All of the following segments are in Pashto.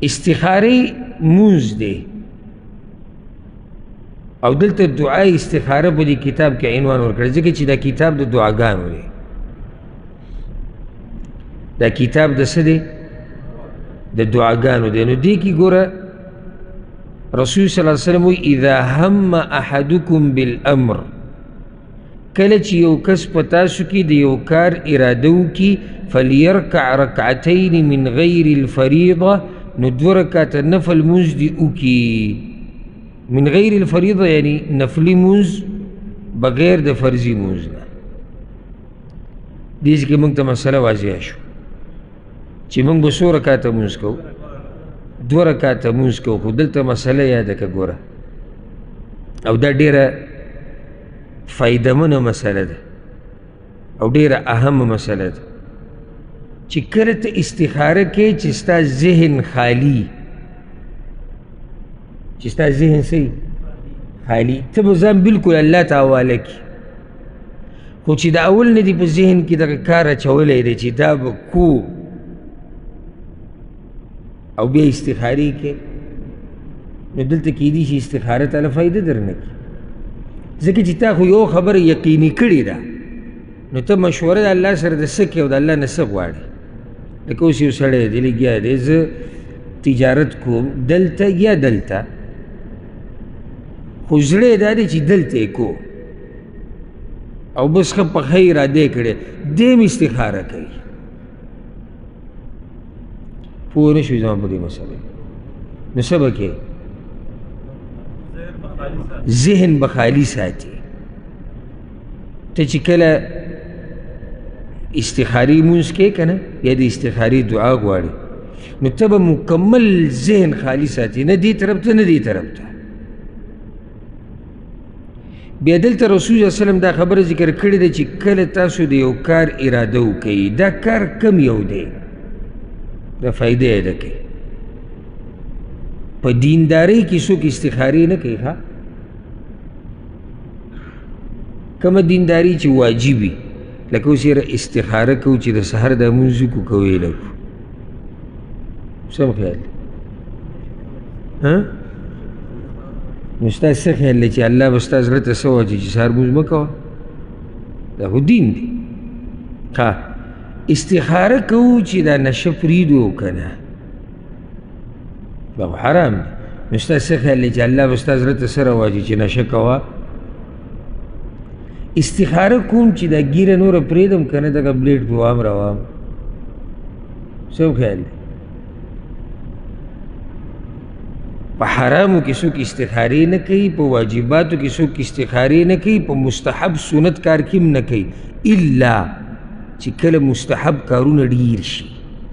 استخاري مونز دی او دلته دعای استخاره په دې کتاب کې عنوان ورکړی ځکه چې دا کتاب د دعاګانو دی دا کتاب د څه دی د دعاګانو دی نو دې کې ګوره رسول صلی الله علیه وسلم وایي اذا هم احدکم بالامر کله چې یو کس په تاسو کې د یو کار اراده وکړي فلیرکع رکعتین من غیر الفریضه نو دوه رکعته نفل مونځ دې وکړي من غیر الفریضه یعنی نفلی مونځ بغیر د فرضي مونځ نه دې کې موږ ته مسله واضحه شو چې موږ به څو رکعته مونځ کوو دوه رکعته مونځ کوو خو دلته مسله یاده که ګوره او دا ډېره فایدهمنه مسله ده او ډېره اهمه مسله ده چې کله ته استخاره کې چې ستا ذهن خالي چې ستا ذهن څه خالي ته به ځان بلکل الله ته حواله کړي خو چې د اول نه دې په ذهن کې دغه کار اچولی دی چې دا به کو او بیا استخارې کې نو دلته کیدی شي استخاره تعالی فایده درنه کړي ځکه چې تا خو یو خبره یقیني کړې ده نو ته مشوره د الله سره د څه کوې او د الله نه څه غواړې لکه اوس یو سړی دی لګیا دی زه تجارت کوم دلته یا دلته خو زړه یې دا دی چې دلته یې کو او بس ښه پخه یې ارادې کړې دې م استخاره کوي پوه نه شوي زما په دې مسلې نو څه به کوې ذهن به خالي ساتي ته چې کله استخاري مونځ کوې که نه یا د استخاري دعا غواړې نو ته به مکمل ذهن خالي ساتي نه دې طرف ته نه دې طرف ته بیا دلته رسول صلی الله علیه وسلم دا خبره ذکر کړې ده چې کله تاسو د یو کار اراده وکئ دا کار کم یو دی دا فایده یې ده کوي په دیندارۍ کې څوک استخارې نه کوي ښه کومه دینداري چې واجب وي لکه اوس یې استخاره کوو چې د سحر دا مونځ وکړو که ویله کړو څه خیال دی نو ستا څه خیال دی چې الله به ستا زړه ته څه واچي چې سهار مونځ مه کوه دا خو دین دی ښه استخاره کوو چې دا نشه پرېږدو که نه دا خو حرام دی نو ستا څه خیال دی چې الله به ستا زړه ته څه راواچي چې نشه کوه استخاره کوم چې دا ګیره نوره پرېږدم که نه دغه بلیډ په وام روام څه خیال دی په حرامو کې څوک استخارې نه کوي په واجباتو کې څوک استخارې نه کوي په مستحب سنت کار کې هم نه کوي الا چې کله مستحب کارونه ډیر شي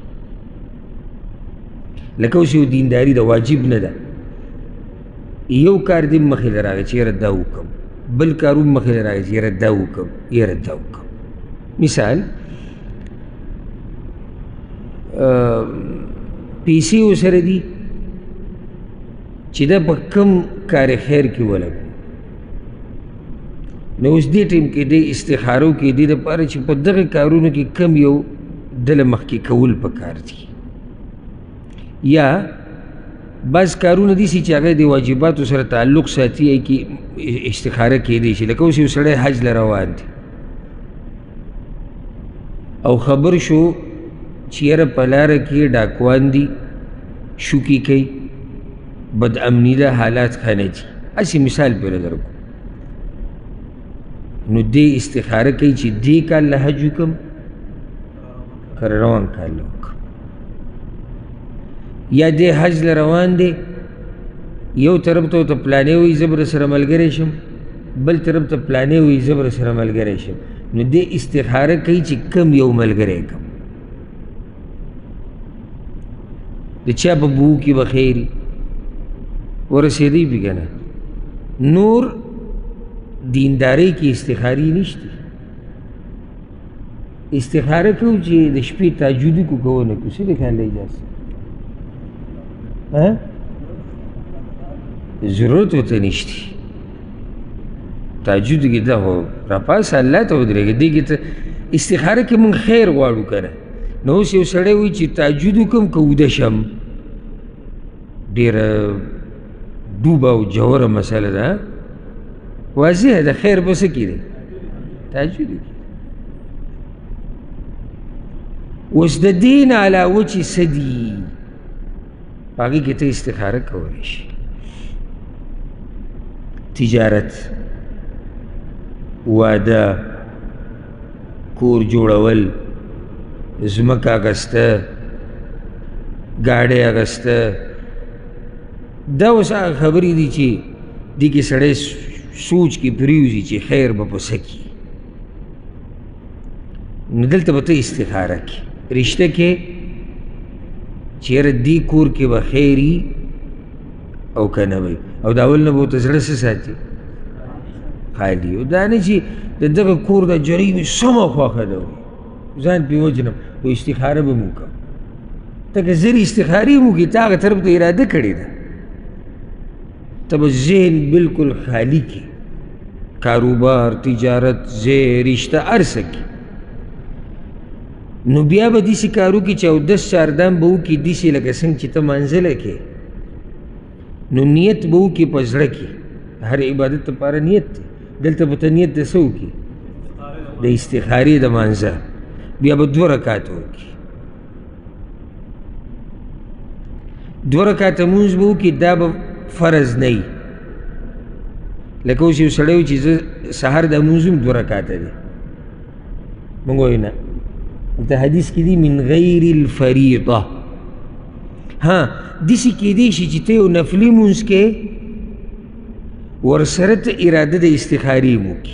لکه اوس یو دینداري د واجب نه ده یو کار دې مخې ته راغی چې یاره دا وکړم بل کار هم مخې ته راغی چې یاره دا وکړم یاره دا وکړم مثال پیسې ورسره دي چې دا په کوم کار خیر کې ولګو نو اوس دې ټیم کې دې استخارو کې دې دپاره چې په دغه کارونو کې کم یو دله مخکې کول پکار دي یا بعض کارونه داسې چې هغه د واجباتو سره تعلق ساتي کې استخاره کیدی شي لکه اوس یو سړی حج له روان دی او خبر شو چې یاره په لاره کې ډاکوان دي شوکي کوي بد امنی ده حالات ښه نه دي هسې مثال پرې درکو نو دې استخاره کوي چې دې کال له حج وکړم که روان کال له وکړم یا دې حج له روان دی یو طرف ته ورته پلانې وایي زه به رسره ملګری شم بل طرف ته پلانې وایي زه به رسره ملګری شم نو دې استخاره کوي چې کم یو ملګری کړم د چا په بو کې به خیر ورسېدی پې که نه نور دیندارۍ کې استخاري نشته استخاره کوو چې د شپې تهجد وکړو که ونه کړو څه د خیال دی اجازه ضرورت ورته نشته تهجد کې دا خو راپاسه الله ته ودرېږه دې کې ته استخاره کې مونږ خیر غواړو که نه نو اوس یو سړی وایي چې تهجد وکړم که وده شم ډېره ډوبه او جوړه مسله ده واضحه ده خیر به څه کې دی تهجد کې اوس د دین علاوه چې څه دي په هغې کې ته استخاره کولی شي تجارت واده کور جوړول ځمکه اخیسته ګاډۍ اخیسته دا اوس هغه خبرې دي چې دې کې سړی سوچ کې پرېوځي چې خیر به په څه کي نو دلته به ته استخاره کړي رشته کې چې یاره دې کور کې به خیر وي او که نه وي او د اول نه به ورته زړه څه ساتي خالي او دا نه چې د دغه کور د جرۍ مې سمه خوښه ده ځان پرې وجنم و استخاره به مو وکړم ته که زر استخارې مو وکړي تا هغه طرف ته اراده کړې ده ته به ذهن بالکل خالی کړي کاروبار تجارت ځای رشته هر څه کې نو بیا به داسې کار وکړي چې اودس چاردام به وکړي داسې لکه څنګه چې ته منزله کې نو نیت به وکړي په زړه کې هر عبادت لپاره نیت دی دلته به ته نیت د څه وکړي د استخارې د مانځه بیا به 2 رکاته وکړي 2 رکاته مونځ به وکړي دا به فرض نه وي لکه اوس یو سړی و چې زه سهار د مونځ هم 2 رکاته دی مونږ وایو نه دلته حدیث کې دي من غیر الفریضه ها داسې کیدی شي چې ته یو نفلي مونځ کې ورسره ته اراده د استخارې هم وکړي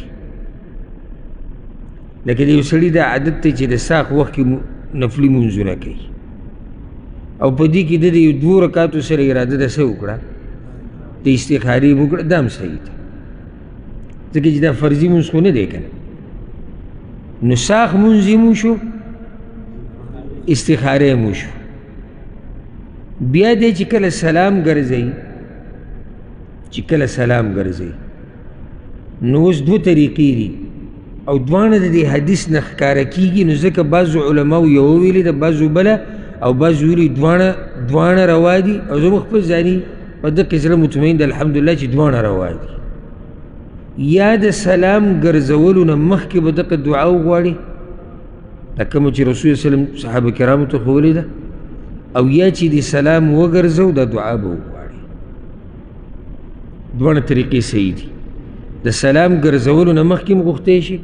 لکه د یو سړي دا عادت دی چې د ساق وخت کې نفلي مونځونه کوي او په دې کې د یو 2 رکاتو سره اراده د څه وکړه د استخارې هم وکړه دا هم صحیح ده ځکه چې دا فرضي مونځ خو نه دی که نه نو ساق مونځ یې مو شو استخاره مو شو بیا دی چې کله سلام ګرځوي چې کله سلام ګرځوي نو اوس 2 طریقې دي او دواړه د دې حدیث نه ښکاره کېږي نو ځکه بعضو علماو یوه ویلې ده بعضو بله او بعضو ویلي دواړه روا دي او زموږ خپل ځاني په دقې زړه مطمئن ده الحمدلله چې دواړه روا دي یا د سلام ګرځولو نه مخکې به دقه دعا وغواړي لکه کومه چې رسول وسلم صحابه کرامو ته ښوولې ده او یا چې د سلام وګرځو دا دعا به وغواړي دواړه طریقې صحیح دي د سلام ګرځولو نه مخکې هم غوښتی شي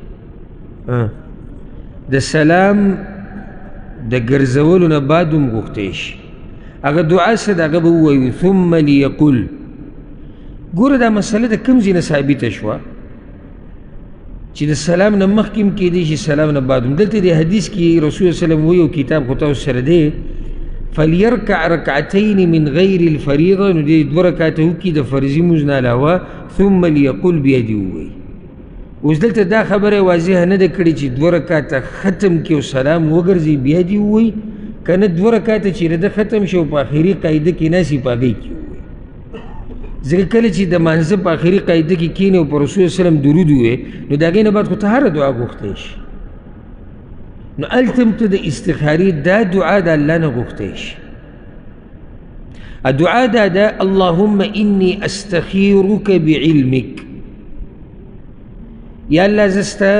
د سلام د ګرځولو نه بعد هم غوښتی شي هغه دعا څه ده هغه به ووایو ثم لیقل ګوره دا مسله د کوم ځای نه ثابته شوه چې د سلام نه مخکې هم کیدی شي سلام نه بعد هم دلته د حدیث کې رسول وسلم وایي او کتاب خو تاسو سره دی فلیرکع رکعتین من غیر الفریضه نو دې 2 رکعته وکړي د فرضي مونځ نه علاوه ثم لیقل بیا دې ووایي اوس دلته دا خبره واضحه نه ده کړې چې 2 رکعته ختم کړي او سلام وګرځي بیا دې ووایي که نه 2 رکعته چېرې ده ختم شي او په آخري قاعده کې ناسي په هغې کې ځکه کله چې د مانځه په آخري قاعده کې کښېنې او په رسول وسلم درود ووایې نو د هغې نه بعد خو ته هره دعا غوښتی شي نو هلته هم ته د استخارې دا دعا د الله نه غوښتی شي الدعا دا ده اللهم إني أستخيرك بعلمك یا الله زه ستا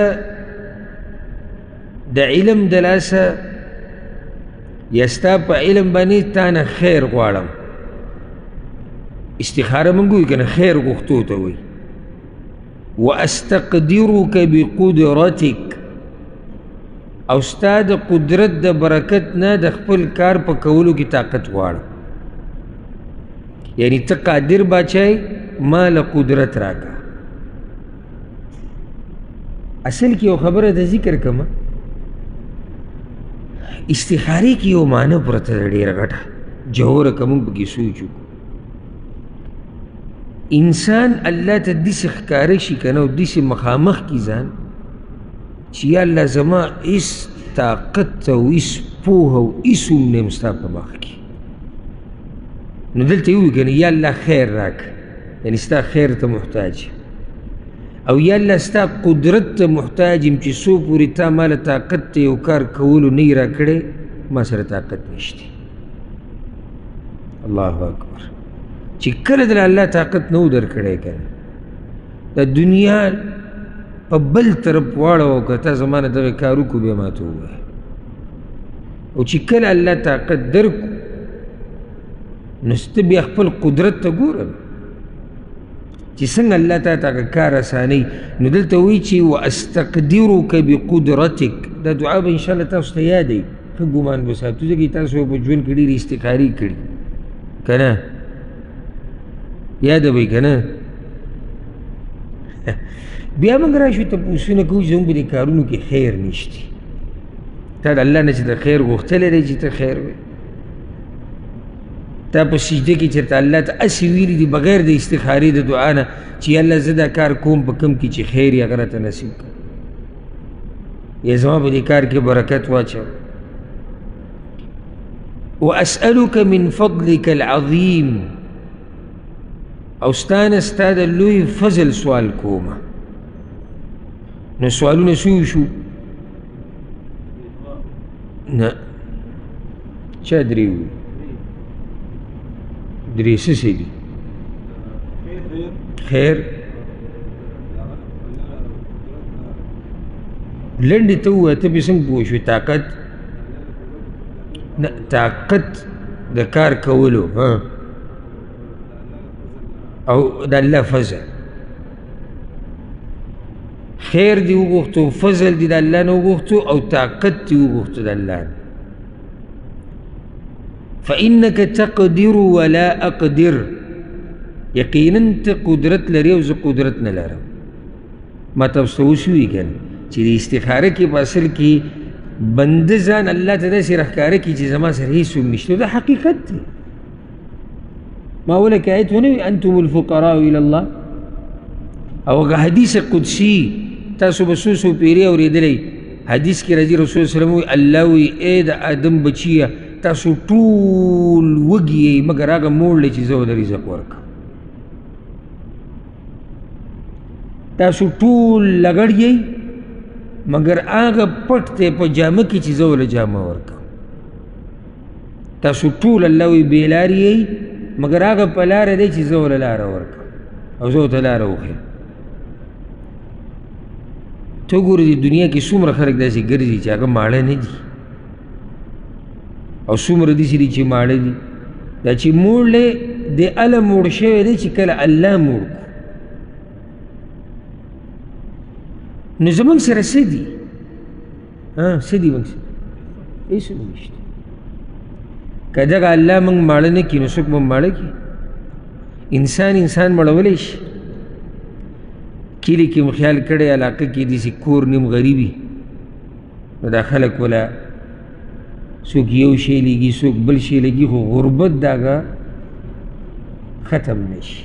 د علم د لاسه یا ستا په علم باندې تا نه خیر غواړم استخاره مونږ وایو که نه خیر غوښتو ته وایي واستقدرك بقدرتك او ستا د قدرت د برکت نه د خپل کار په کولو کې طاقت غواړم یعنی ته قادر باچای ما له قدرت راکړه اصل کې یو خبره د ذکر کړمه استخارې کې یو معنی پرته ده ډېره غټه جوهره که مونږ پکې سوچ وکړو انسان الله ته داسې ښکاره شي که نه او داسې مخامخ کي ځان چې یا الله زما هېڅ طاقت او هېڅ پوهه او هېڅ هم نه یم ستا په مخ کې نو دلته یې ووایي که نه یا الله خیر راکړه یعنې ستا خیر ته محتاج او یا الله ستا قدرت ته محتاج یم چې څو پورې تا ما له طاقت ته یو کار کولو نه یې راکړی ما سره طاقت نشته الله اکبر چې کله د الله طاقت نو درکړی کنه د دنیا په بل طرف واړو که تا زما نه دغه کار وکړو بیا ماته ووایه او چې کله الله طاقت درکو نو ته بیا خپل قدرت ته ګوره چې څنګه الله تا ته هغه کار اسانوي نو دلته وایي چې واستقدرک بقدرتک دا دعا به انشاءالله تاسو ته یادوي ښه ګمان به ساتو ځکه تاسو په ژوند کې ډېرې استخارې کړي که نه یاده به یې که نه بیا موږ راشو تپوسونه کوو چې زموږ په دې کارونو کې خیر نشته تا د الله نه چې د خیر غوښتلی دی چې ته خیر وې تا په سجده کې چېرته الله ته هسې ویلي دي بغیر د استخارې د دعا نه چې یا الله زه دا کار کوم په کوم کې چې خیر یې هغه راته نصیب کړه یا زما په دې کار کې برکت واچوه واسألك من فضلك العظیم او ستانه ستا د لوی فضل سوال کومه نو سوالونه څه شو نه چا درې وي درې څه دي خیر لنډې ته ووایه ته پې څنګه پوه شوې طاقت نه طاقت د کار کولو او د الله فضل خیر دی وغوښتو فضل دی د الله نه وغوښتو او طاقت دی وغوښتو د الله نه فإنك تقدر ولا أقدر یقینا ته قدرت لري او زه قدرت نه لرم ما تاسو ته وشوي که نه چې د استخاره کې په اصل کې بنده ځان الله ته داسې راښکاره کړي چې زما سره هېڅ څوک نشته دا حقیقت دی ما ولکه آیت ونه وي انتم الفقراء الى الله او هغه حدیث قدسي تاسو به څو څو پیرې اورېدلی حدیث کې راځي رسول صلی الله علیه وسلم وایي الله وایي ای د آدم بچیه تاسو ټول وږي یئ مګر هغه موړ دی چې زه ورله رزق ورکړم تاسو ټول لګړ یئ مګر هغه پټ دی په جامه کې چې زه ورله جامه ورکړم تاسو ټول الله وایي بېلارې یئ مګر هغه په لاره دی چې زه ورله لاره ورکړم او زه ورته لاره وښیم ته وګوره د دنیا کې څومره خلک داسې ګرځي چې هغه ماړه نه دي او څومره داسې دي چې ماړه دي دا چې موړ دی د هله موړ شوی دی چې کله الله موړ کړو نو زموږ سره څه دي څه دي موږ سره هېڅ هم نشته که دغه الله موږ ماړه نه کړي نو څوک به ماړه کړي انسان مړولی شي کلي کې مو خیال کړی علاقه کې داسې کور نیم غریبي نو دا خلک وله څوک یو شی لګي څوک بل شی لګي خو غربت د هغه ختم نه شي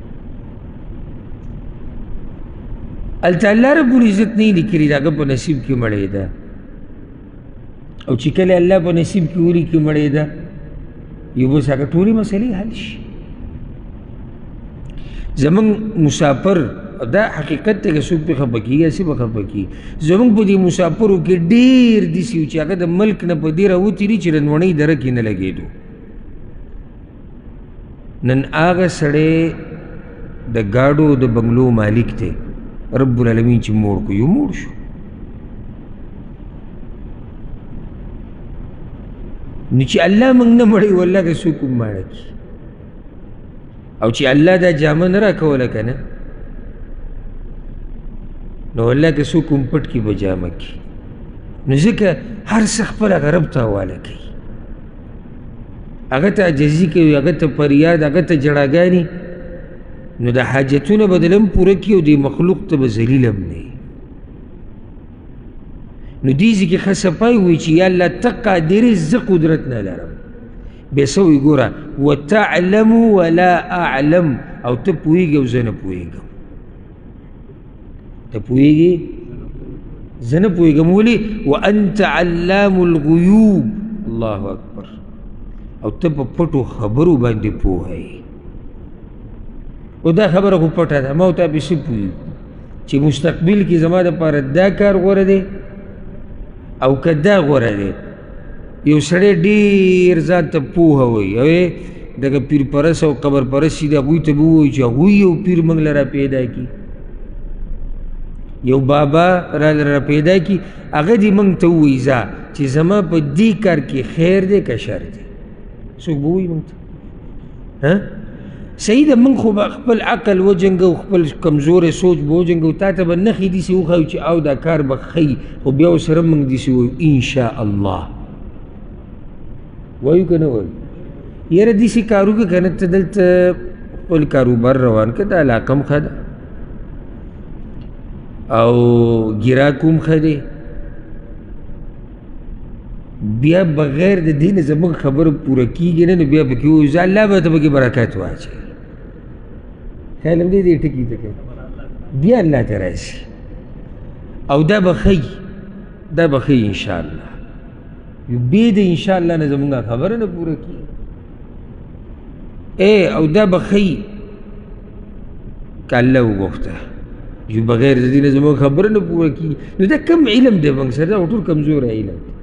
هلته الله رب العزت نه یې لیکلي د هغه په نصیب کې مړې ده او چې کله الله په نصیب کې ولیکي مړې ده یو بس هغه ټولې مسلې حل شي زمونږ مسافر دا حقیقت ته که څوک پې خفه کېږي هسې به خفه کېږي زمونږ په دې مسافرو کې ډېر داسې وو چې هغه د ملک نه په دې راوتي دي چې رنوڼۍ دره کې نه لګېدو نن هغه سړی د ګاډو د بنګلو مالک دی رب العالمین چې موړ کو یو موړ شو نو چې الله موږ نه مړوي والله که څوک هم ماړه کړي او چې الله دا جامه نه راکوله که نه نو والله که څوک هم پټ کړي به جامه کړي نو ځکه هر څه خپل هغه رب ته حواله کوي هغه ته عجزي کوي هغه ته فریاد هغه ته جړاګانې نو د حاجتونه به دله هم پوره کړي او دې مخلوق ته به ذلیل هم نه نو دې ځای کې ښه صفای وایي چې یا الله ته قادر یې زه قدرت نه لرم بیا څه وایي ګوره وتعلم ولا اعلم او ته پوهېږې او زه نه پوهېږم ته پوهېږې زه نه پوهېږم ولې وانت علام الغیوب الله اکبر او ته په پټو خبرو باندې پوهه یې او دا خبره خو پټه ده ما او تا پې څه پوهېږو چې مستقبل کې زما دپاره دا کار غوره دی او که دا غوره دی یو سړی ډېر ځان ته پوهه وایي او دغه پیر پرس او قبر پرس دي هغوی ته به ووایو چې هغوی یو پیر موږ له را پیدا کړي، یو بابا را پیدا کړي، هغه دې موږ ته ووایي ځه چې زما په دې کار کې خیر دی که شر دی. څوک به ووایي موږ ته؟ صحیح ده، موږ خو به خپل عقل وجنګو، خپل کمزوری سوچ به وجنګو، تا ته به نښې داسې وښایو چې او دا کار به ښیي، خو بیا ورسره موږ داسې وایو انشاءالله. وایو که نه وایو؟ یاره داسې کار وکړه که نه، ته دلته خپل کاروبار روان کړه، دا علاقه هم ښه ده او ګیراک هم ښه دی، بیا بغیر د دې نه زموږ خبره پوره کېږي نه، نو بیا پکې ووایو زه الله به ته پکې برکت واچوي. خیال هم دی دې ټکي ته کوي، بیا الله ته راشي او دا به ښیي، دا به ښیي انشاءالله. بې د انشاءالله نه زموږ خبره نه پوره کېږي او دا به ښیي که الله وغوښته، چې بغیر د دې نه زموږ خبره نه پوره کېږي. نو دا کم علم دی موږ سره، دا ټول کمزوری علم دی.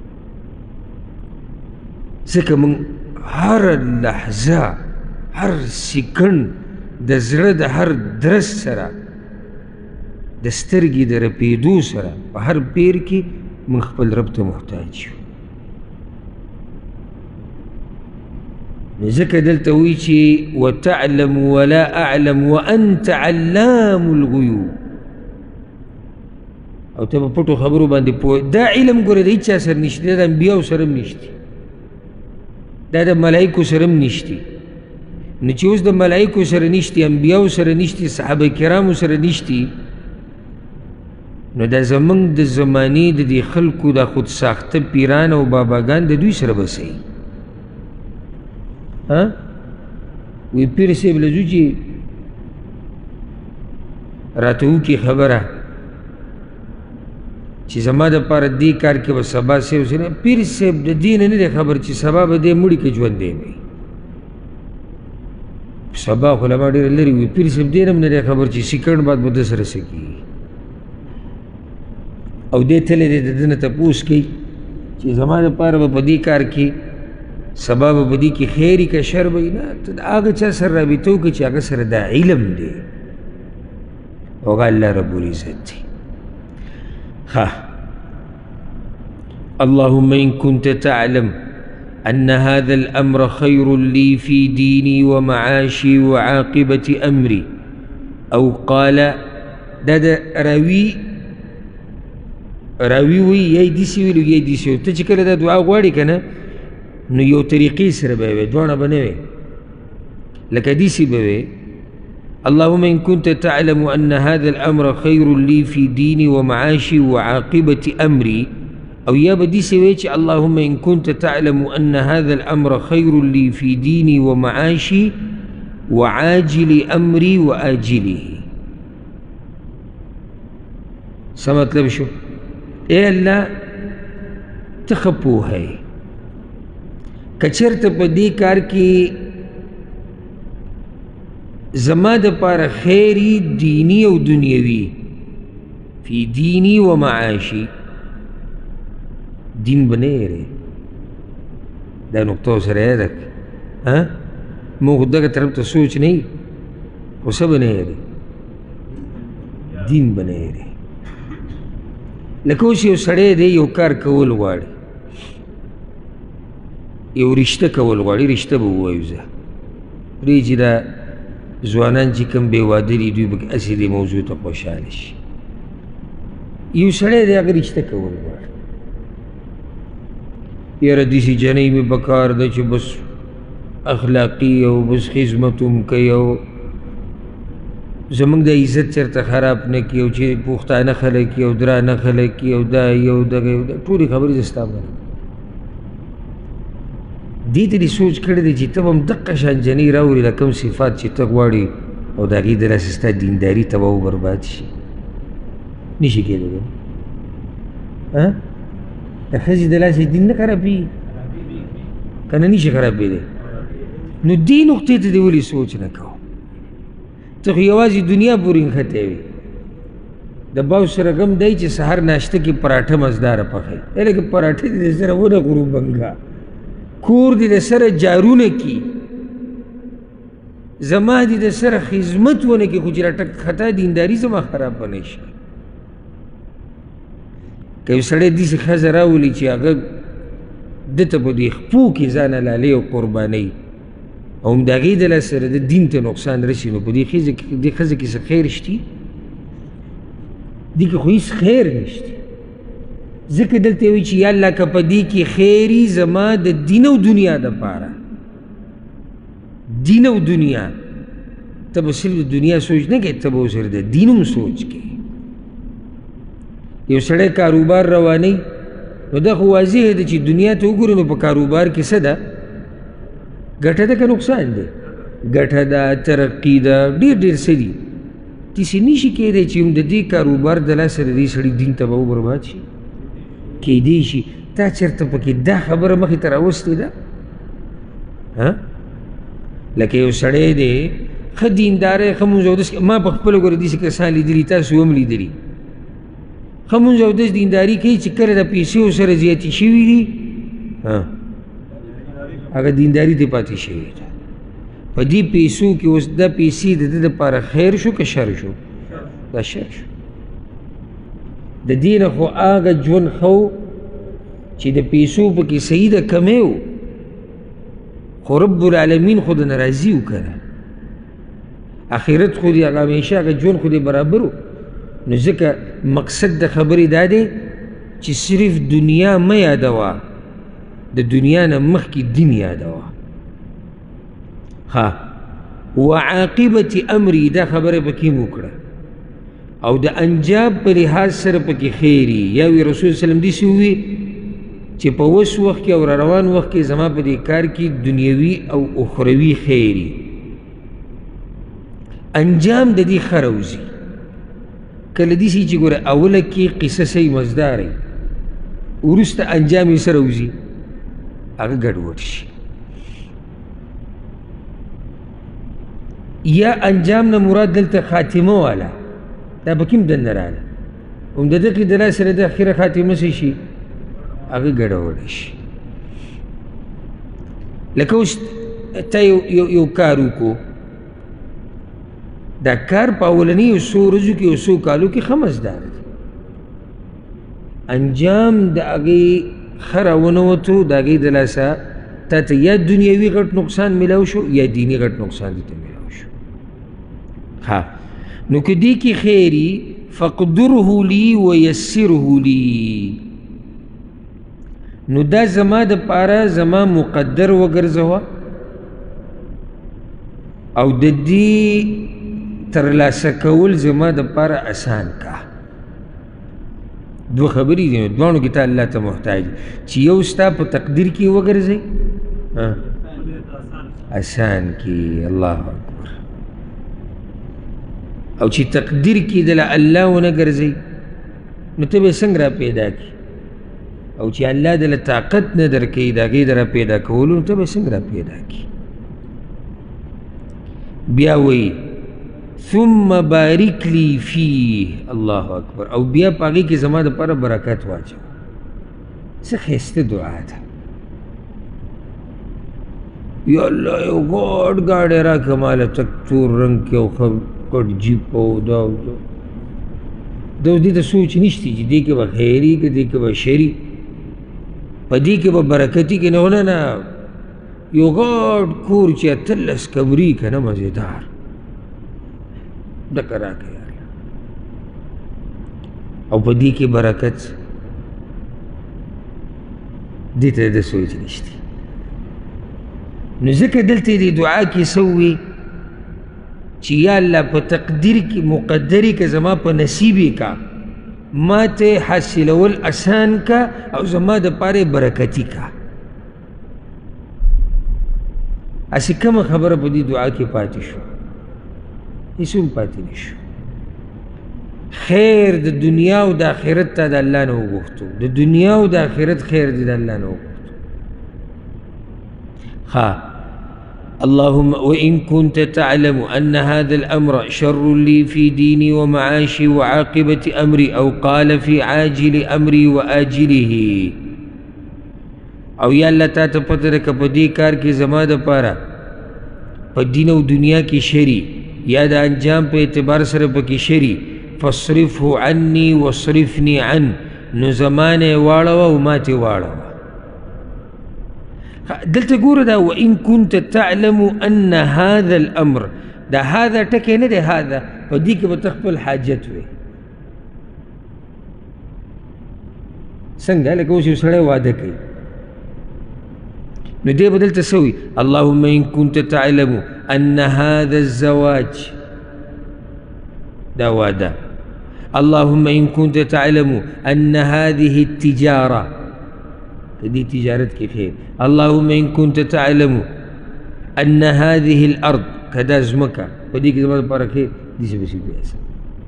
ځکه موږ هره لحظه، هر سکند د زړه د هر درس سره، د سترګې د رپېدو سره، په هر پیر کې موږ خپل رب ته محتاج یو. ځکه دلته وایي چې وتعلم ولا اعلم وانت علام الغیوب، او ته په پټو خبرو باندې پوه. دا علم ګوره د هېچا سره نشته، دا د انبیاو سره هم نشته، دا د ملایکو سره هم نشته. نو چې اوس د ملایکو سره نشته، انبیاو سره نشته، صحابه کرامو سره نشته، نو دا زمونږ د زمانې د دې خلکو دا خود ساخته پیران او باباګان د دوی سره به صحیح وی پیر صاحب له ځو چې راته وکړي خبره چې زما دپاره دې کار کې به سبا صاحب سره، پیر صاحب د دې نه دی خبر چې سبا به دې مړي کې ژوندی وي، سبا خو له ما ډېره لرې وي. پیر صاحب دې نه هم نه دی خبر چې سیکنډ بعد به ده سره څه کېږي، او دې تللی دی د ده نه تپوس کوي چې زما دپاره به په دې کار کې سبا به په دې کې خیر وي که شر به وي. نه، ته د هغه چا سره رابطه وکړه چې هغه سره دا علم دی، هغه الله رب العزت دی. اللهم إن كنت تعلم أن هذا الأمر خير لي في ديني ومعاشي وعاقبة أمري، أو قال دا راوي وي یای دیسی ویلو یای دیسی ویلو. ته چې کله دا دعا غواړې که نه، نو یو طریقې سره به وې، دواړه به نه وې، لکه دیسی به وې اللهم إن كنت تعلم أن هذا الأمر خير لي في ديني ومعاشي وعاقبة أمري، أو يا بديسي ويتش اللهم إن كنت تعلم أن هذا الأمر خير لي في ديني ومعاشي وعاجل أمري وآجله. سمت لبشو إيه الله تخبوهي کچرت په دې کار کې زما دپاره خیری دینی او دنیوي، فی دینی و معاشی، دین به نه هېرې. دا نقطه سره یاده کړه، موږ خو دغه طرف ته سوچ نه وي، خو څه به نه هېرې، دین به نه هېرې. لکه اوس یو سړی دی یو کار کول غواړي، یو رشته کول غواړي، رشته به ووایو زه پرې چې دا ځوانان چې کوم بې واده دي دوی به هسې دې موضوع ته خوشحاله شي. یو سړی دی هغه رشته کول غواړي، یاره داسې جنۍ مې په کار ده چې بس اخلاقي او بس خدمت هم کوي او زمونږ د عزت چېرته خراب نه کړي، او چې پښتانه خلک او درانه خلک او دا یو دغه یو ټولې خبرې زه ستا منم. دې ته دې سوچ کړی دی چې ته به هم دقه شان جنۍ راوړي له کوم صفات چې ته غواړې، او د هغې د لاسه ستا دینداري تباه و برباد شي. نه شي کېدلی د ښځې د لاسه دین نه خرابېږي که نه؟ نه شي خرابېدی. نو دې نقطې ته دې ولې سوچ نه کوو؟ ته خو یوازې دنیا پورې نښتی وي. د باو سره غم دی چې سهار ناشته کې پراټه مزداره پخوي، لکه پراټه دې د سره ونه خورو بنګه، کور دې د سره جارونه کي، زما دې د سره خدمت ونه کړي خو چې راټک خطا دینداري زما خراب به نه شي. که یو سړی داسې ښځه راولي چې هغه ده ته په دې خپو کې ځان حلالۍ او قربانۍ او هم د هغې د لاسه سره د دین ته نقصان رسي نو په دې ښځه کې څه خیر شته؟ دې کې خو هېڅ خیر نشته. ځکه دلته وایي چې یا الله که په دې کې خیر وي زما د دین او دنیا دپاره، دین او دنیا، ته به صرف د دنیا سوچ نه کوې، ته به ورسره د دین هم سوچ کوې. یو سړی کاروبار روانوي نو دا خو واضح ده چې دنیا ته وګورې نو په کاروبار کې څه ده؟ ګټه ده که نقصان دی؟ ګټه ده، ترقي ده، ډېر ډېر څه دي. داسې نه شي کېدی چې د دې کاروبار د لاسه د دې سړي دین ته به وبرباد شي. کېدی شي تا چېرته پکې دا خبره مخې ته راوستې ده؟ لکه یو سړی دی ښه دینداره ښه مونځ اودس، ما په خپله ګوره داسې کسان لیدلي، تاسو هم لیدلي، ښه مونځ اودس دینداري کوي چې کله د پیسې ورسره زیاتې شوي دي هغه دینداري دې پاتې شوې ده. په دې پیسو کې اوس دا پیسې د ده دپاره خیر شو که شر شو؟ دا شر شو. د دې نه خو هغه ژوند ښه و چې د پیسو پکې صحیح ده کمی و خو رب العالمین خو د ناراضي و که نه، آخرت خو دې هغه همیشه هغه ژوند خو دې برابر و. نو ځکه مقصد د خبرې دا دی چې صرف دنیا مه یادوه، د دنیا نه مخکې دین یادوه. وعاقبت امری دا خبره پکې مو کړه او د انجام په لحاظ سره پکې خیري. یا وی رسول وسلم داسې ووي چې په اوس وخت کې او روان وخت کې زما په دې کار کې دنیوي او اخروي خیري. انجام د دې ښه راوځي. کله داسې چې ګوره اوله کې قصه صحیح مزدار وي، وروسته انجام یې څه راوځي؟ هغه ګډوډ شي. یا انجام نه مراد دلته خاتمه والا، دا به کوم دننه راغله، هم د دغې د لاسه سره د اخره خاتمه څه شي؟ هغه ګډوډه شي. لکه اوس تا یو کار وکړو، دا کار په اولنیو څو ورځو کې یو څو کالو کې ښه مزدار دی، انجام د هغې ښه راونوتو، د هغې د لاسه تا ته یا دنیوي غټ نقصان میلاو شو یا دیني غټ نقصان دې ته میلاو شو. نو که دې کې خیري فقدره لی ویسره لی، نو دا زما دپاره زما مقدر وګرځوه او د دې ترلاسه کول زما دپاره اسان کا. دو خبرې دي، دواړو کې ته الله ته محتاج چې یو ستا په تقدیر کې وګرځئ اسان کې، الله اکبر، او چې تقدیر کې دله الله ونه ګرځئ نو ته به یې څنګه را پیدا کړي، او چې الله دله طاقت نه درکوي د هغې د را پیدا کولو نو ته به یې څنګه را پیدا کړي. بیا وایي ثم بارک لی فیه، الله اکبر، او بیا په هغې کې زما دپاره برکت واچوه. څه ښایسته دعا ده. یا الله یو غټ ګاډی راکړه ماله تک تور رنګ کې او ښه کټ جیپ او دا اوس دې ته سوچ نشته چې دې کې به خیري که دې کې به شري، په دې کې به برکتي که نه نه یو غټ کور چې 18 کمرې که نه مزېدار ډکه راکړه یا الله، او په دې کې برکت، دې ته د سوچ نشته. نو ځکه دلته دې دعا کې څه ووي چې یا الله په تقدیر کې مقدري که زما په نصیبې کا، ما ته حاصلول اسان کا او زما دپاره برکتي کا. هسې کومه خبره په دې دعا کې پاتې شو؟ هېڅ هم پاتې نه شو. خیر د دنیا او د آخرت ته د الله نه وغوښتو، د دنیا او د آخرت خیر دې د الله نه وغوښتو. اللهم وإن كنت تعلم أن هذا الأمر شر لي في ديني ومعاشي وعاقبة أمري، أو قال في عاجل أمري وآجله، او یا الله تا ته پته ده که په دې کار کې زما دپاره په دین او دنیا کې شری یا د انجام په اعتبار سره پکې شری فاصرفه عني واصرفني عنه نو زمانه واړوه او ماتې واړوه. دلته ګوره دا وان كنت تعلم ان هذا الامر دا هذا ټکی نه دی هذا په دې کې به ته خپل حاجت وې څنګه لکه اوس یو سړی واده کوي نو دی به دلته څه وي اللهم ان كنت تعلم ان هذا الزواج دا واده اللهم ان كنت تعلم ان هذه التجاره دي تجارت کې خیر اللهم ان كنت تعلم ان هذه الارض کدا زمکه په دې کې زما لپاره خیر دي څه بشي بیاسه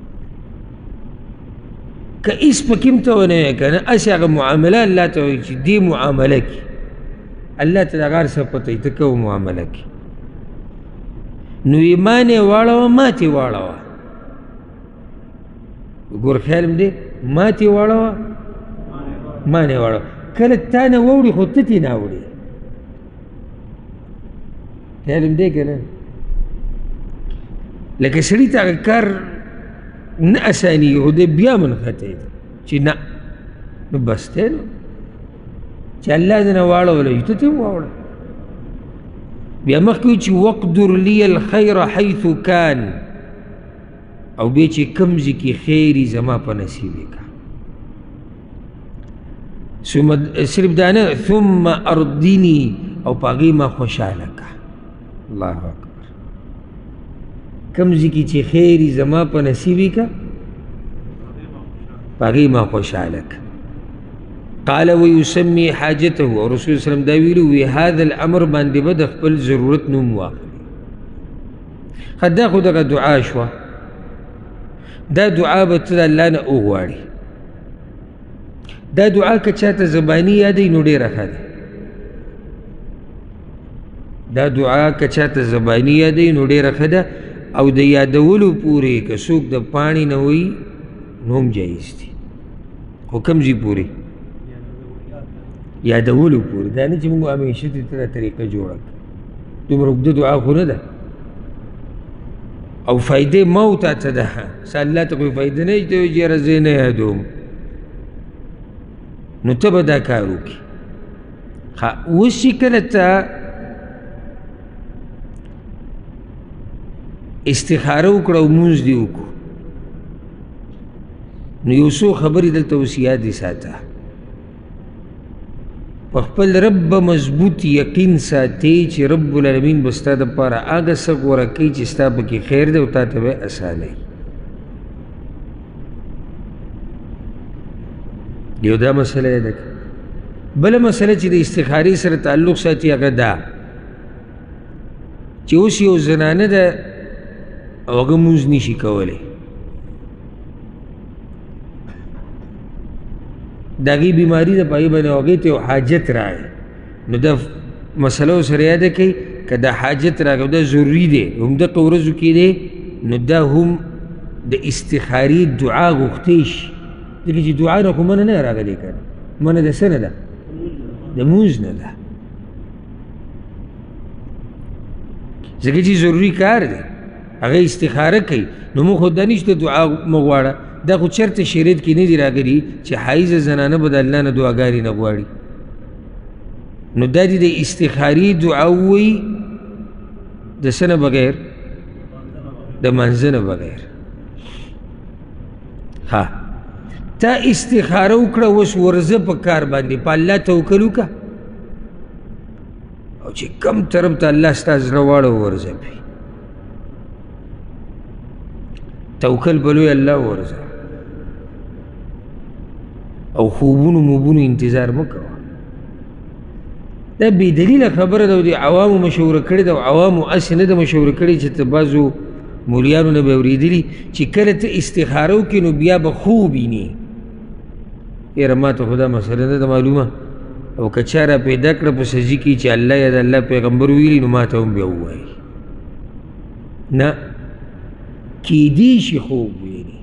که هېڅ پکې هم ته ونه یې که نه هسې هغه معامله الله ته وایي چې دې معامله کې الله ته د هغه هر څه پته وي ته کوم معامله کې نو ایمان یې واړوه ماتې واړوه ګور خیال م دی ماتې واړوه مان یې واړوه کله تا نه واوړي خو ته ترې نه اوړې خیال م دی که نه لکه سړي ته هغه کار نه اسانیږي خو دی بیا منختی دی چې نه نو بس دی نو چې الله دې نه واړولی ته ترې هم واوړه بیا مخکې وایي چې وقدر لی الخیر حیث کان او بیا چې کوم ځای کې خیر زما په نصیب یې که صرف دا نه ثم ارضني او په هغې ما خوشحاله که الله اکبر کم ځای کې چې خیر زما په نصیب یې که په هغې ما خوشحاله که قال ويسمي حاجته او رسول وسلم دا ویلي وي هذا الامر باندې به د خپل ضرورت نوم واخلي دا خو دغه دعا شوه دا دعا به ته د الله نه وغواړي دا دعا که چاته زباني یادوي نو ډېره ښه ده دا دعا که چاته زباني یادوي نو ډېره ښه ده او د یادولو پورې که څوک د پاڼې نه وایي نو هم جایز دي خو کوم ځای پورې یادولو پورې دا نه چې موږ همیشه ته دا طریقه جوړه کړو دومره اوږده دعا خو نه ده او فایدې ما او تا ته ده څه الله ته کوئی فایده نه وي ته وایي چې یاره زه یې نه یادوم نو ته به دا کار وکړي اوس چې کله ته استخاره وکړه او مونځ دې وکړو نو یو څو خبرې دلته اوس یاد دې ساته په خپل رب به مضبوط یقین ساتي چې رب العالمین به ستا دپاره هغه څه غوره کوي چې ستا پکې خیر دی او تا ته به یې اسانوي یو دا مسله یاده کړه بله مسله چې د استخارې سره تعلق ساتي هغه دا چې اوس یو زنانه ده او هغه مونځ نشي کولی د هغې بیماري ده په هغې باندې هغې ته یو حاجت راغی نو دا مسله ورسره یاده کوي که دا حاجت راغی او دا ضروري دی همدغه ورځو کې دی نو دا هم د استخارې دعا غوښتی شي ځکه چې دعا نه خو منه نه راغلی که نه منه د څه نه ده د مونځ نه ده ځکه چې ضروري کار دی هغه استخاره کوي نو موږ خو دا نشته دعا مه غواړه دا خو چېرته شریعت کې نه دي راغلي چې حایزه زنانه به د الله نه دعاګانې نه غواړي نو دا دې د استخارې دعا ووایي د څه نه بغیر د منځه نه بغیر ها تا استخاره وکړه اوس ورځه په کار باندې په الله توکل وکړه او چې کم طرف ته الله ستا زړه واړه ورځه پې توکل به لوی الله ورځه او خوبونو موبونو انتظار مه کوه دا بې دلیله خبره ده او د عوامو مشوره کړې ده او عوامو هسې نه ده مشوره کړې چې ته بعضو مولیانو نه به اورېدلي چې کله ته استخاره وکړې نو بیا به خوب وینې یاره ما ته خو دا مسله نه ده معلومه او که چا را پیدا کړه په سجي کې چې الله یا د الله پیغمبر ویلي نو ما ته هم بیا ووایي نه کیدی شي خوب ویني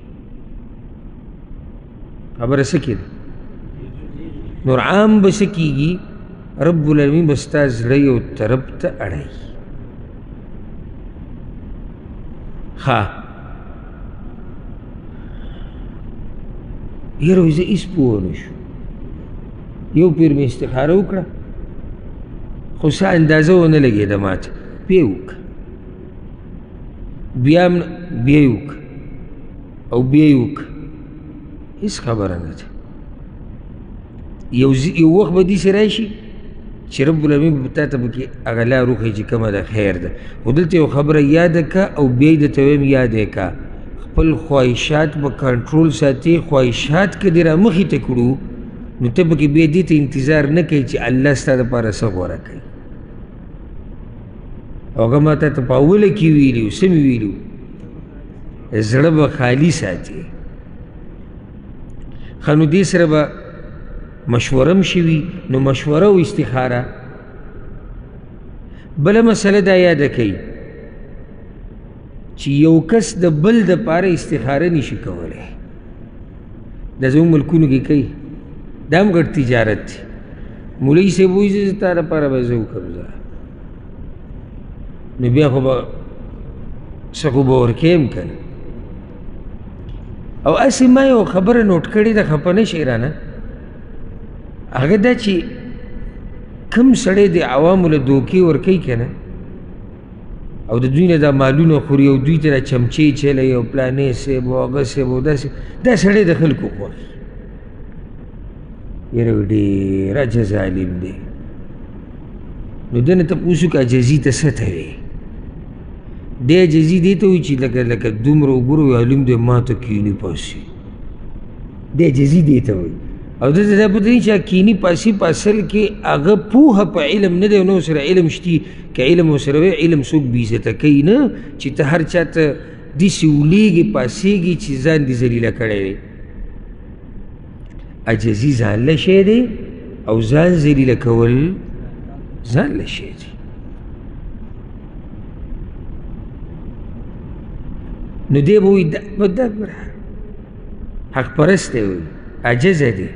خبره څه کې ده نور عام به څه کېږي رب العالمین به ستا زړه یو طرف ته اړوي ښه یاره وایي زه هېڅ پوه نه شو یو پیر مې استخاره وکړه خو څه اندازه ونه لګېده ماته بیا یې وکړه بیا یې وکړه او بیا یې وکړه هېڅ خبره نه ده یو وخت به داسې راشي چې رب العالمین به تا ته پکې هغه لار وښیي چې کومه د خیر ده خو دلته یو خبره یاده که او بیا یې درته وایم یاد یې که خپل خواهشات به کنټرول ساتي خواهشات که دې را مخې ته کړو نو ته پکې بیا دې ته انتظار نه کوي چې الله ستا دپاره څه غوره کوي او هغه ما ته په اوله کې ویلي وو څه مې ویلي وو زړه به خالي ساتي ښه نو دې سره به مشوره هم شوي نو مشوره او استخاره بله مسله دا یاده کوي چې یو کس د بل دپاره استخاره نشي کولی دا زموږ ملکونو کې کوي دا هم ګډ تجارت دی مولوي صاحب وایي زه تا دپاره به زه وکړم نو بیا خو به څه خو به ورکویم که نه او هسې ما یو خبره نوټ کړې ده خفه نه شئ رانه هغه دا چې کوم سړی د عوامو له دوکې ورکوي که نه او د دوی نه دا مالونه خوري او دوی ته دا چمچې چلی او پلانې صاحب او هغه صاحب او داسې دا سړی د خلکو خوښ یاره ډېر عجز عالم دی نو ده نه تپوس وکړه عجزي ته څه ته وایي دی عجزي دې ته وایي چې لکه دومره وګوره عالم دی ما ته کیني پاسي دی عجزي دې ته وایي او دلته دا پته نه چې کیني پاسي په اصل کې هغه پوهه په علم نه دی او نه ورسره علم شتي که علم ورسره وی علم څوک بېعزته کوي نه چې ته هر چا ته داسې ولېږې پاسېږي چې ځان دې ذلیله کړی دی عجزي ځان له شی دی او ځان ذلیله کول ځان له شی دی نو دی به وایي دا حق پرست دی وایي عجزه دی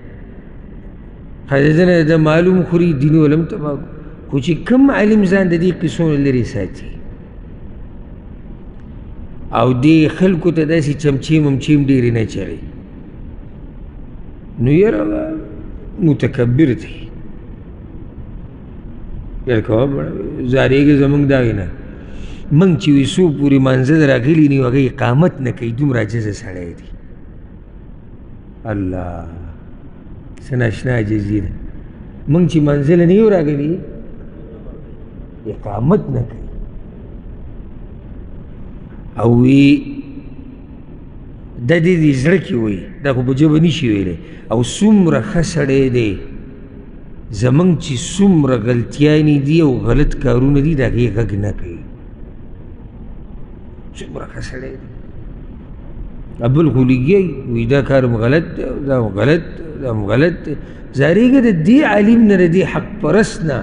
خدای د معلوم خوري دیني علم تباه خو چې کوم علم ځان د دې قصو نه لرې ساتي او دې خلکو ته داسې چمچې ممچې ډېرې نه چلی نو یاره متکبر دی یاره کوه زارېږي زموږ د هغې نه موږ چې وي څو پورې منزل راغلي نه یو هغه اقامت نه کوي دومره عجزه سړی دی الله څه ناشنا عجزي ده موږ چې منزل نه یو راغلي اقامت نه کوي او وی دا دې زړه کې وایي دا خو په ژبه نشي ویلی او څومره ښه سړی دی زموږ چې څومره غلطیانې دي او غلط کارونه دي د هغې غږ نه کوي څومره ښه سړی دی بل خو لګیایي وایي دا کار هم غلط دی دا هم غلط دا هم غلط دی زارېږه د دې عالم نه د دې حق پرست نه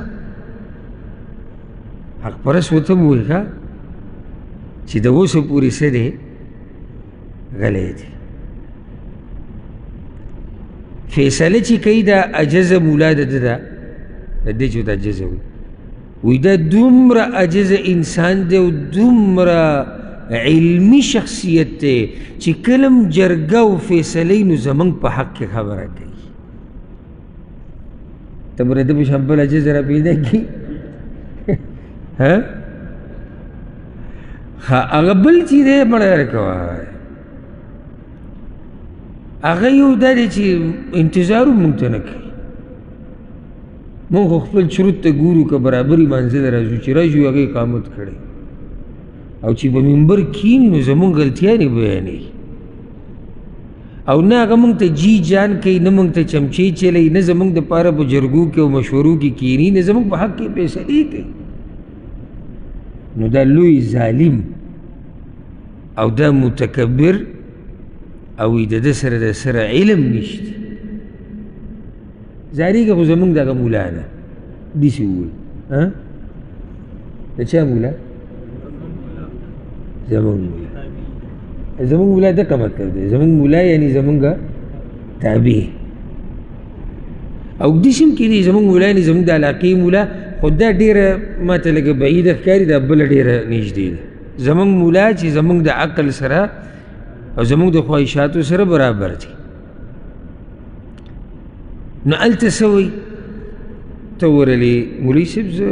حق پرست ورته م ووایي ښه چې د اوسه پورې څه دی غلی دی فیصله چې کوي دا عجزه مولا د ده ده د دې چې ورته عجزه وایي وایي دا دومره عجزه انسان دی او دومره علمي شخصیت دی چې کله هم جرګه او فیصلې نو زموږ په حق کې خبره کوي ته به د ده په شان بل عجز را پیدا کړي هغه بل چې دی مړه کوه هغه یو دا دی چې انتظار هم موږ ته نه کوي موږ خو خپل شروط ته ګورو که برابري منزل راځو چې راځو هغه اقامت کړی او چې په منبر کښېني نو زموږ غلطیانې بیانوي او نه هغه موږ ته جی جان کوي نه موږ ته چمچې چلی نه زموږ دپاره په جرګو کې او مشورو کې کښېني نه زموږ په حق کې فیصلې کوي نو دا لوی ظالم او دا متکبر او د ده سره د سره علم نشته زارېږه خو زموږ دغه مولا نه داسې ووایي د چا مولا زموږ مولا زموږ مولا دغه مطلب دی زموږ مولا یعنې زموږ تابع او داسې هم کېدی زموږ مولا یعنې زموږ د علاقې مولا خو دا ډېره ما ته لږه بعیده ښکاري دا بله ډېره نږدې ده زمونږ مولا چې زمونږ د عقل سره او زمونږ د خواهشاتو سره برابر دی. نو هلته څه وایي؟ ته ورلې مولوي صاحب زه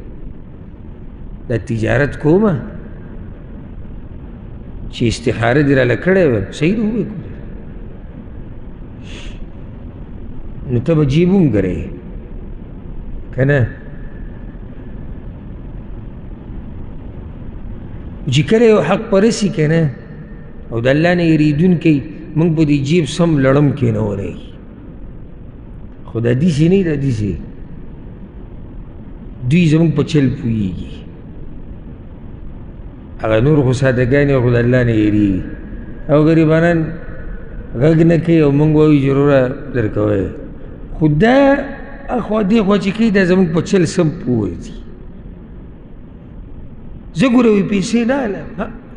دا تجارت کومه چې استخاره دې راله کړې وه، صحیح ده ووایي نو ته به جیب هم ګرې که نه؟ چې کله یو حق پرسي که نه او د الله نه یېرېدونکی موږ به د جیب سم لړم کېنولی، خو دا داسې نه دا داسې دوی زموږ په چل پوهېږي. هغه نور خو سادهګانې خو د الله نه یېرېږي او غریبانان غږ نه کوي او موږ وایو چې وروره درکوی، خو دا اخوا دې خوا چې کوي دا زموږ په چل سم پوه دي. زه ګوره وایي پیسې نه علم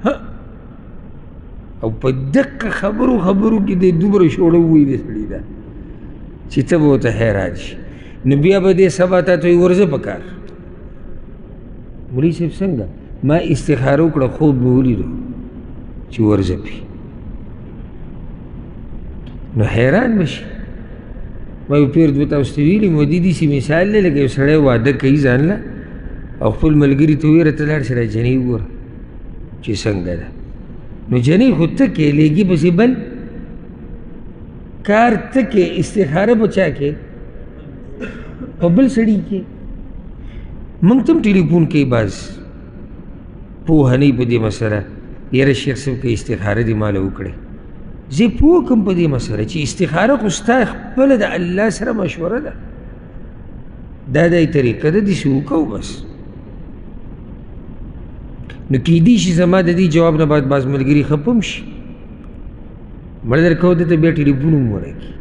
او په دقه خبرو کې دې دومره شوړه ووایي د سړي دا چې ته به ورته حیران شي. نو بیا به دې سبا تا ته وایي ورځه په کار. مولوي صاحب څنګه؟ ما استخاره وکړه خوب مې ولیدو چې ورځه پې، نو حیران به شي. ما یو پیر دوه تاسو ته ویلي مو دې داسې مثال دی لکه یو سړی واده کوي ځان له او خپل ملګري ته ویې راته لاړ شه دا جنۍ وګوره چې څنګه ده. نو جنۍ خو ته کې لیږي پسې بل کار ته کې استخاره په چا کې؟ په بل سړي کې. موږ ته هم ټلیفون کوي بعض پوهه نه په دې مسله، یاره شیخ صاحب که استخاره دې ماله وکړې. زه پوه کړم په دې مسله چې استخاره خو ستا خپله د الله سره مشوره ده، دا دای طریقه ده داسې وکړو بس. نو کیدی شي زما د دې جواب نه بعد بعض ملګري خفه هم شي، مړه درکوو ده ته بیا ټلیفون هم ونه کړي.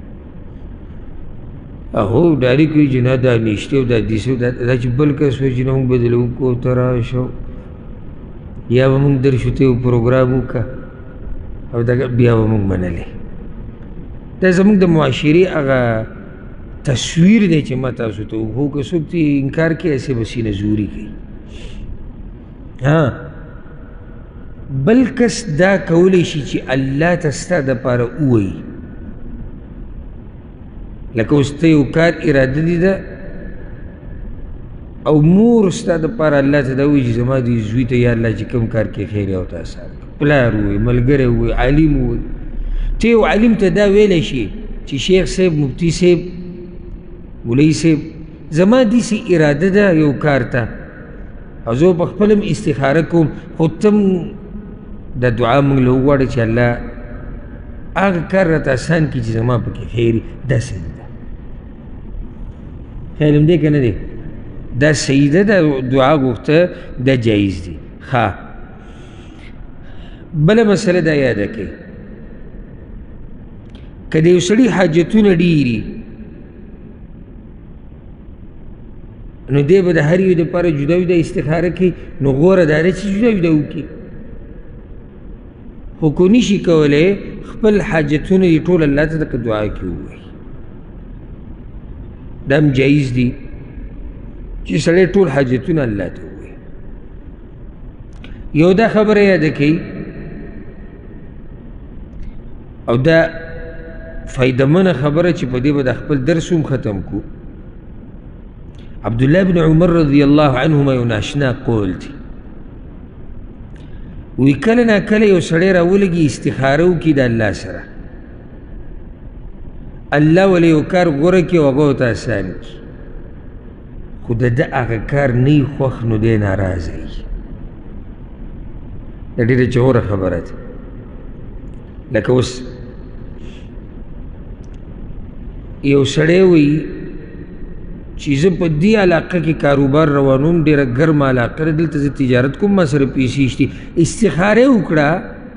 هو ډایرکټ وایي چې نه دا نشته او دا داسې دا چې بل کس وایي چې نه موږ بدله وکړو ته راشو یا به موږ درشو ته یو پروګرام وکړه او دا بیا به موږ منلې. دا زموږ د معاشرې هغه تصویر دی چې ما تاسو ته وښو. که څوک ته انکار کوي هسې به سینه زوري کوي. بل کس دا کولی شي چې الله ته ستا دپاره ووایي، لکه اوس ته یو کار اراده دي ده او مور ستا دپاره الله ته دا وایي چې زما دې زوی ته یا الله چې کوم کار کې خیر او ته اسان کړه، پلار ووایي، ملګری ووایي، عالم ووایي. ته یو عالم ته دا ویلی شي چې شیخ صاحب، مفتي صاحب، مولوي صاحب زما داسې اراده ده یو کار ته او زه په خپل هم استخاره کوم، خو ته دا دعا موږ له وغواړه چې الله هغه کار راته اسان کړي چې زما پکې خیر وي. دا صحیح ده، خیال هم دی که نه دی؟ دا صحیح ده، دا دعا غوښته دا جایز دی. ښه بله مسله دا یاده کړئ، که د یو سړي حاجتونه ډېري نو دی به د هر یو دپاره جدا جدا استخاره کوي، نو غوره دا ده چې جدا جدا وکړي. خو که نشي کولی خپل حاجتونه دې ټول الله ته لکه دعا کې ووایي. دا هم جایز دي چې سړی ټول حاجتونه الله ته ووایي. یو دا خبره یاده کوي او دا فایدهمنه خبره چې په دې به د خپل درس هم ختم کو. عبدالله بن عمر رضی الله عنهما یو ناشنا قول دی، وی کله نا کله یو سړی راولګي استخاره وکړي د الله سره، الله ولی یو کار غوره کړي او هغه ورته اسان کړي، خو د ده هغه کار نه یې خوښ نو دی ناراضه وي. دا ډېره جوړه خبره ده. لکه اوس یو سړی وایي چې زه په دې علاقه کې کاروبار روانوم، ډېره ګرمه علاقه ده، دلته زه تجارت کوم، ما سره پیسې شتي. استخاره یې وکړه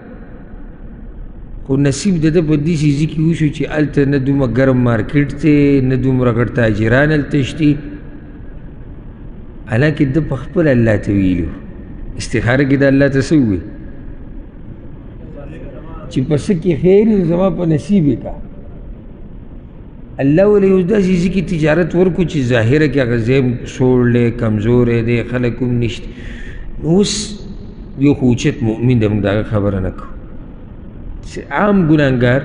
خو نصیب د ده په داسې ځای کې وشو چې هلته نه دومره ګرم مارکیټ دی، نه دومره غټ تاجران هلته شتي، حالانکې ده په خپل الله ته ویلي وو. استخاره کې د الله ته څه ووایي چې په څه کې خیر وي زما په نصیب یې کا. الله ولې یو داسې ځای کې تجارت ورکړو چې ظاهره کې هغه ځای سوړ دی، کمزوری دی، خلک هم نشته. اوس یو خو اوچت مؤمن دی موږ د هغه خبره نه کوو چې عام ګناهګار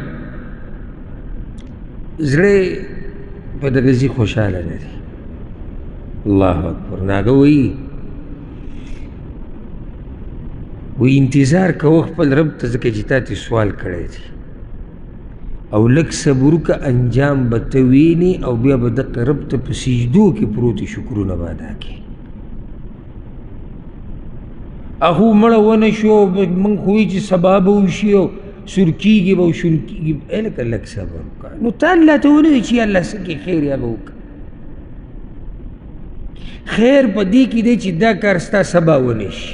زړه په دغه ځي خوشحاله نه دی الله اکبر نو هغه وایي انتظار کوه خپل رب ته ځکه چې تا ترې سوال کړی دی او لږ صبر وکړه انجام به ته وینې او بیا به دغه رب ته په سجدو کې پروت شکرونه به ادا کړې هغو مړه ونه شو موږ خو وایي چې سبا به وشي او سور کېږي به او شون کېږي لکه لږ صبر وکړه نو ته الله ته ونه وایي چې الله څه کې خیر یا به وکړه خیر په دې کې دی چې دا کار ستا سبا ونه شي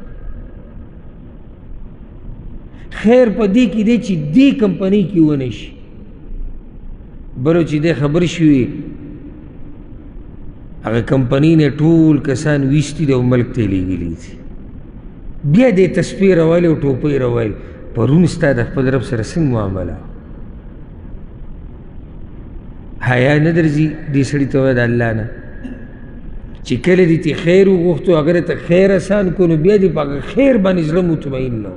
خیر په دې کې دی چې دې کمپنۍ کې ونه شي بلو چې دی خبر شوي هغه کمپنۍ نه ټول کسان ویستي دي او ملک ته یې لیږلي دي بیا دې تسپې روایلې او ټوپۍ روایلې پرون ستا د خپل رب سره څنګه معامله حیا نه درځي دې سړي ته وایه د الله نه چې کله دې ته خیر وغوښتو اگر ته خیر اسان کړو نو بیا دې په هغه خیر باندې زړه مطمئن نه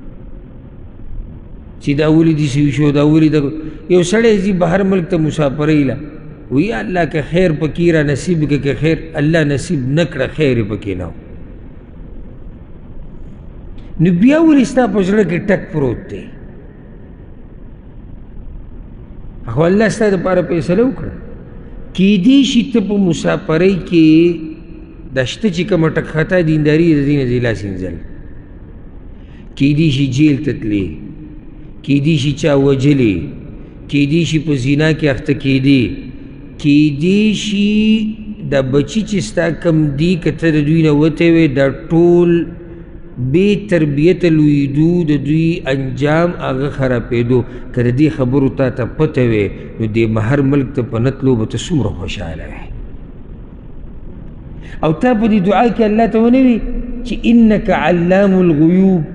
چې دا ولې داسې وشو دا ولې د یو سړی ځي بهر ملک ته مسافرۍ له وایي الله که خیر پکې را نصیب کړه که خیر الله نصیب نه کړه خیر یې پکې نه و نو بیا ولې ستا په زړه کې ټک پروت دی خو الله ستا دپاره فیصله وکړه کیدای شي ته په مسافرۍ کې دا شته چې کومه ټکخطا دینداري د دې نه دې لاس وینځل کیدای شي جیل ته تلې کیدای شي چا وجلې کیدای شي په زنا کې اخته کیدې کیدای شي دا بچي چې ستا کم دي که ته د دوی نه وتی وې دا ټول بې تربیته لویدو د دوی انجام هغه خرابېدو که د دې خبرو تا ته پته وې نو دې مهر ملک ته په نتلو به ته څومره خوشحاله وې او تا په دې دعا کې الله ته ونه وي چې انک علام الغیوب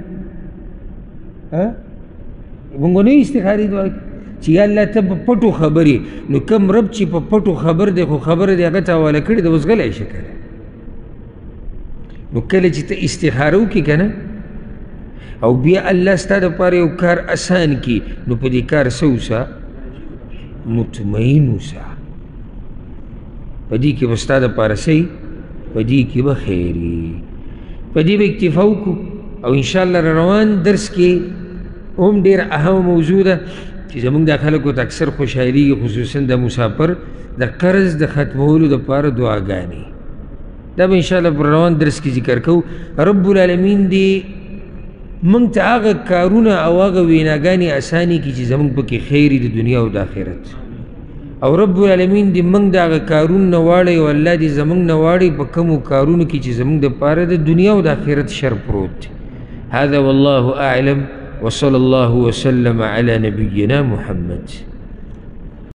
مونږ نه استخاري دعا کې چې یا الله ته په پټو خبرې نو کوم رب چې په پټو خبر دی خو خبره دې هغه ته حواله کړې ده اوس غلی شي که نو کله چې ته استخاره وکړې که نه او بیا الله ستا دپاره یو کار اسان کړي نو په دې کار څه اوسه مطمئن اوسه په دې کې به ستا دپاره څه په دې کې به خیر په دې به اکتفا وکړو او انشاءالله روان درس کې هم ډېر اهم موضوع ده چې زموږ دا خلکو ته اکثر خوشحالېږي خصوصا د مسافر د قرض د ختمولو دپاره دعاګانې دا به انشاءالله پر روان درس کې ذکر کوو رب العالمین دې موږ ته هغه کارونه او هغه ویناګانې اسانې کړي چې زموږ پکې خیر د دنیا او د آخرت او رب العالمین دې موږ د هغه کارونه نه واړی او الله دې زموږ نه واړی په کومو کارونو کې چې زموږ دپاره د دنیا او د آخرت شر پروت دی هذا والله أعلم وصلى الله وسلم على نبينا محمد